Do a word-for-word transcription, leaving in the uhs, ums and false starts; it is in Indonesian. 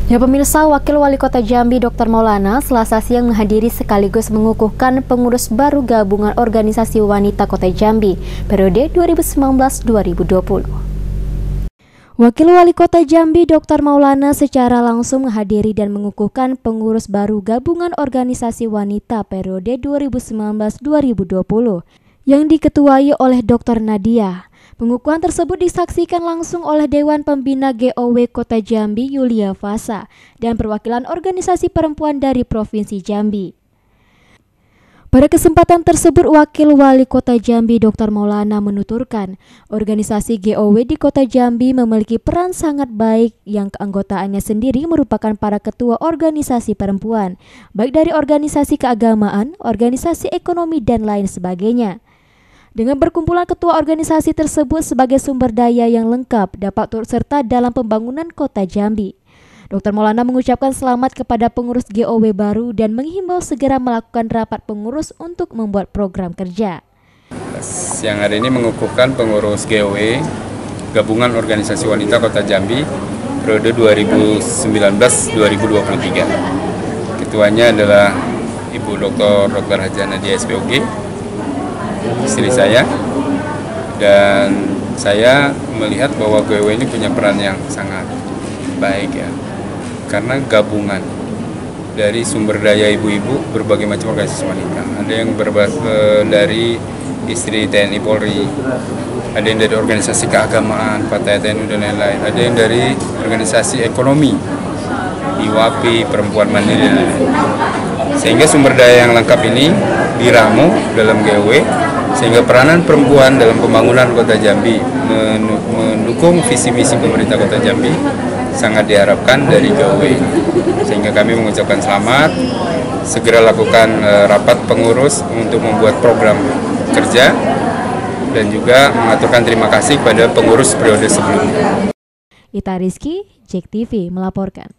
Ya pemirsa, Wakil Wali Kota Jambi Doktor Maulana Selasa siang menghadiri sekaligus mengukuhkan pengurus baru gabungan organisasi wanita Kota Jambi periode dua ribu sembilan belas dua ribu dua puluh. Wakil Wali Kota Jambi Doktor Maulana secara langsung menghadiri dan mengukuhkan pengurus baru gabungan organisasi wanita periode dua ribu sembilan belas dua ribu dua puluh yang diketuai oleh Doktor Nadia. Pengukuhan tersebut disaksikan langsung oleh Dewan Pembina G O W Kota Jambi Yulia Fasa dan perwakilan organisasi perempuan dari Provinsi Jambi. Pada kesempatan tersebut, Wakil Wali Kota Jambi Doktor Maulana menuturkan, organisasi G O W di Kota Jambi memiliki peran sangat baik yang keanggotaannya sendiri merupakan para ketua organisasi perempuan, baik dari organisasi keagamaan, organisasi ekonomi, dan lain sebagainya. Dengan berkumpulan ketua organisasi tersebut sebagai sumber daya yang lengkap dapat turut serta dalam pembangunan Kota Jambi. Doktor Maulana mengucapkan selamat kepada pengurus G O W baru dan menghimbau segera melakukan rapat pengurus untuk membuat program kerja. Siang hari ini mengukuhkan pengurus G O W Gabungan Organisasi Wanita Kota Jambi periode dua ribu sembilan belas dua ribu dua puluh tiga. Ketuanya adalah Ibu Doktor Doktor Haja Nadia S P O G, istri saya, dan saya melihat bahwa G O W ini punya peran yang sangat baik ya, karena gabungan dari sumber daya ibu-ibu berbagai macam organisasi wanita. Ada yang berbas dari istri T N I Polri, ada yang dari organisasi keagamaan, Partai T N U dan lain-lain, ada yang dari organisasi ekonomi, I W A P I, Perempuan Mandiri dan lain-lain. Sehingga sumber daya yang lengkap ini diramu dalam G O W, sehingga peranan perempuan dalam pembangunan Kota Jambi mendukung visi misi pemerintah Kota Jambi sangat diharapkan dari G O W. Sehingga kami mengucapkan selamat, segera lakukan uh, rapat pengurus untuk membuat program kerja dan juga mengaturkan terima kasih kepada pengurus periode sebelumnya. Ita Rizky, J E K T V melaporkan.